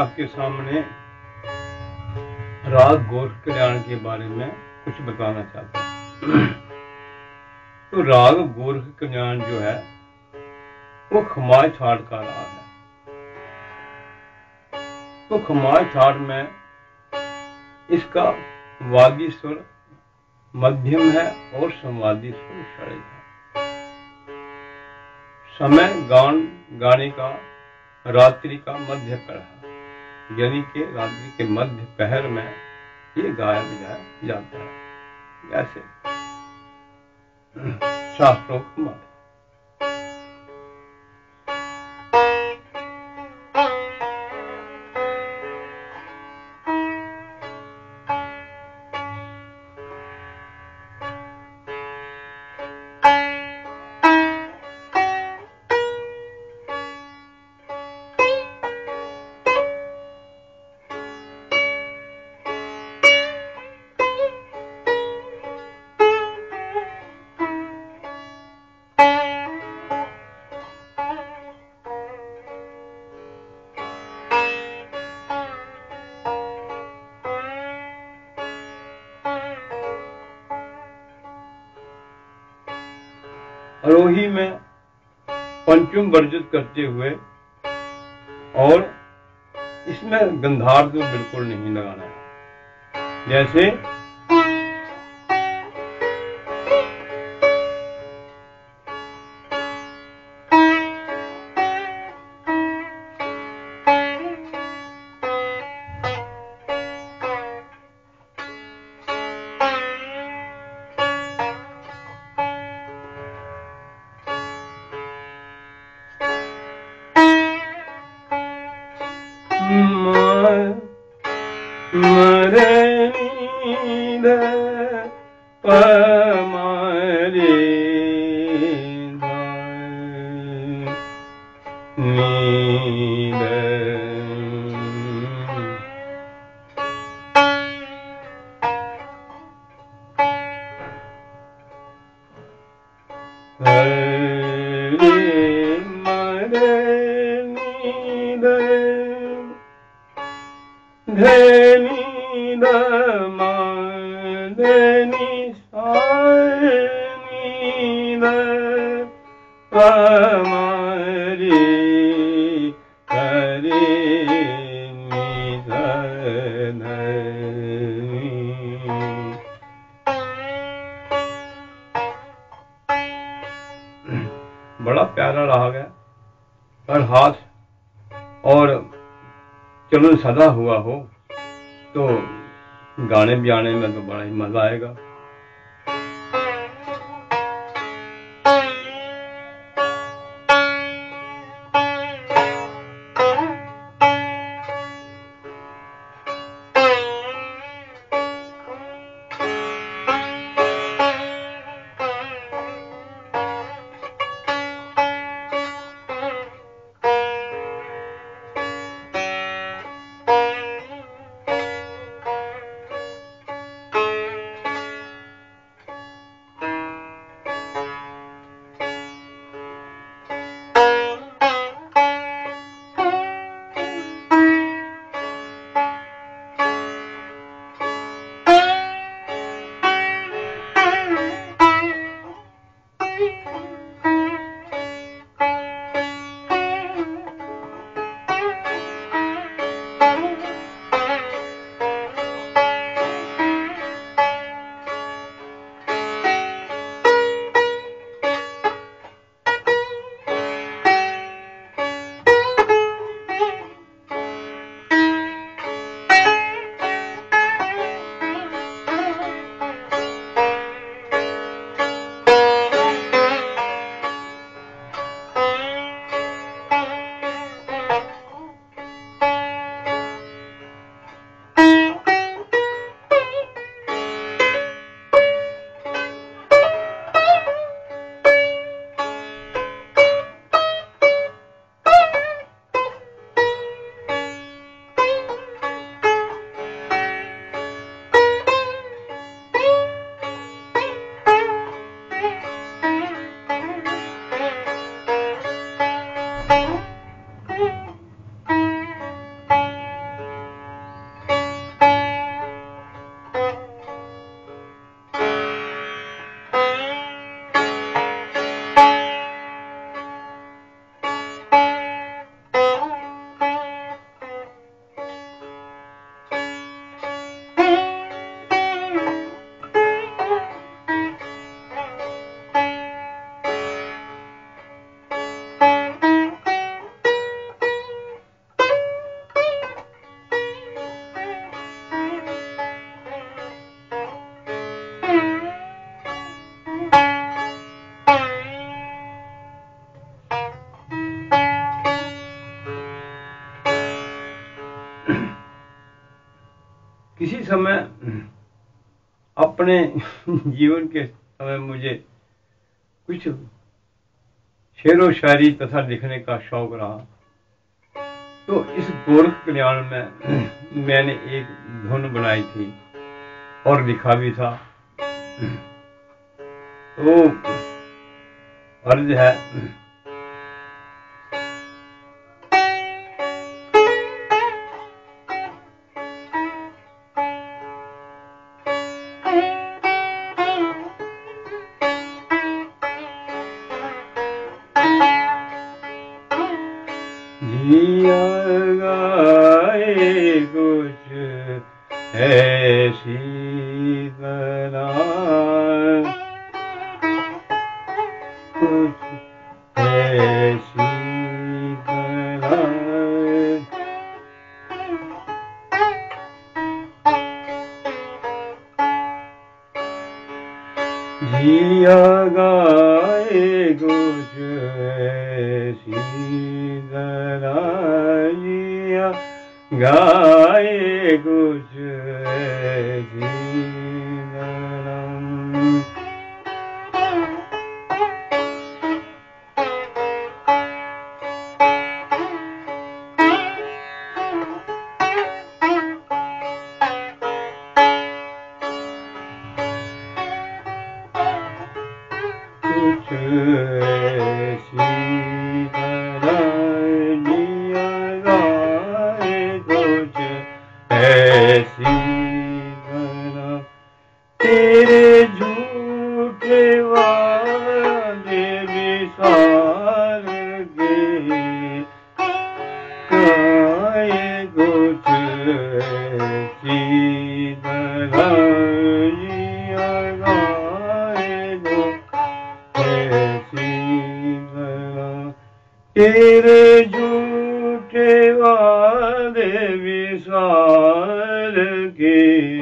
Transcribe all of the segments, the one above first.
आपके सामने राग गोरख कल्याण के बारे में कुछ बताना चाहता हूँ। तो राग गोरख कल्याण जो है वो खमाज छाट का राग है। तो खमाज छाट में इसका वादी स्वर मध्यम है और संवादी स्वर षड्ज है। समय गाने का रात्रि का मध्य प्रहर, यानी कि रात्रि के मध्य पहर में ये गाया बजाया जाता है। ऐसे शास्त्रोक्त मत। आरोही में पंचम वर्जित करते हुए, और इसमें गंधार तो बिल्कुल नहीं लगाना है। जैसे बड़ा प्यारा राग है। पर हाथ और चलन सदा हुआ हो तो गाने बजाने में तो बड़ा ही मजा आएगा। किसी समय अपने जीवन के समय मुझे कुछ शेरो शायरी तथा लिखने का शौक रहा, तो इस गोरख कल्याण में मैंने एक धुन बनाई थी और लिखा भी था। तो अर्ज है, जिया गाए कुछ ऐसी तरह, कुछ ऐसी तरह, जिया गाए कुछ ऐसी तरह, जिया गाए कुछ ऐसी तरह, कुछ ऐसी तरह, जिया गाए कुछ ऐसी तरह, तेरे झूठे वादे विसार के गाए कुछ ऐसी तरह, जिया गाए कुछ ऐसी तरह, तेरे झूठे वादे विसार के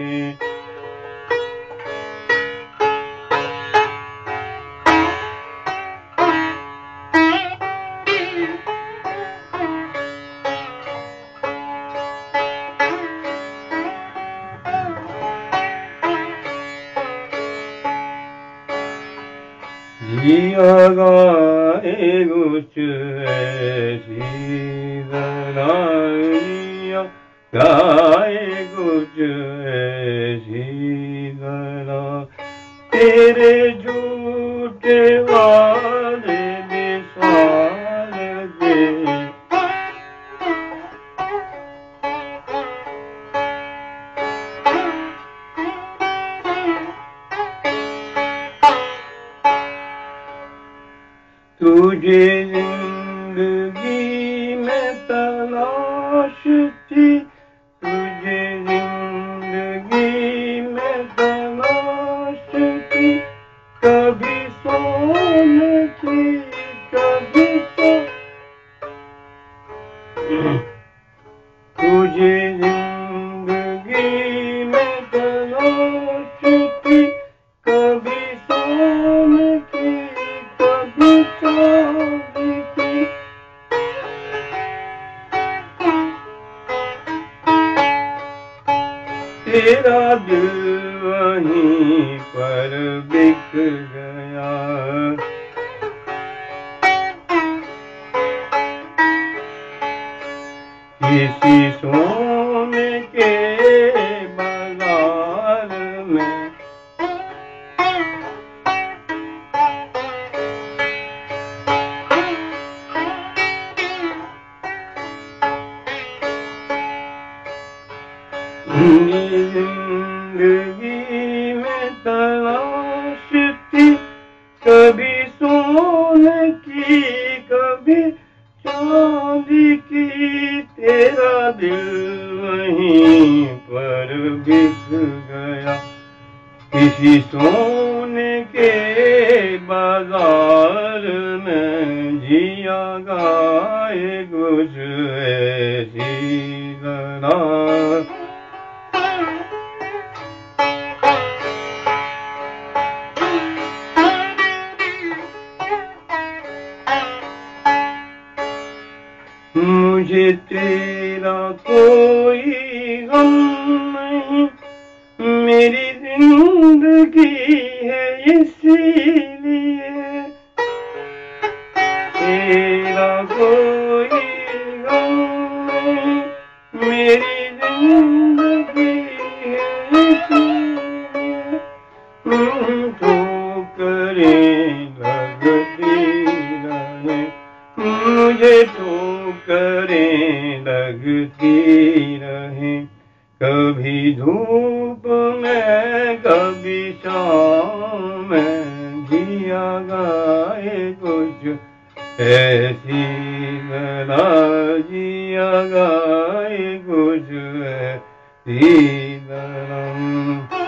जिया गाए कुछ ऐसी तरह, जिया गाए कुछ ऐसी तरह, तेरे झूठे वादे विसार के तुझे जिंदगी में तलाश थी, तुझे जिंदगी में तलाश थी, कभी सोने की कभी सो, तुझे जिंदगी में तलाश थी, कभी सोने की कभी चांदी की, तेरा दिल वहीं पर बिक गया, किसी सोने के बाजार में, जिंदगी में तलाश थी, कभी सोने की कभी चांदी की, तेरा दिल वहीं पर बिक गया, किसी सोने के बाजार में, जिया गाए कुछ ऐसी तरह, मुझे तेरा कोई गम नहीं, इसीलिए तेरा कोई गम नहीं, मेरी जिंदगी है इसीलिए ठोकरें लगती रहे, मुझे ठोकरें लगती रहे, कभी धूप में कभी शाम में, जिया गाए कुछ ऐसी तरह, जिया गाए कुछ ऐसी तरह।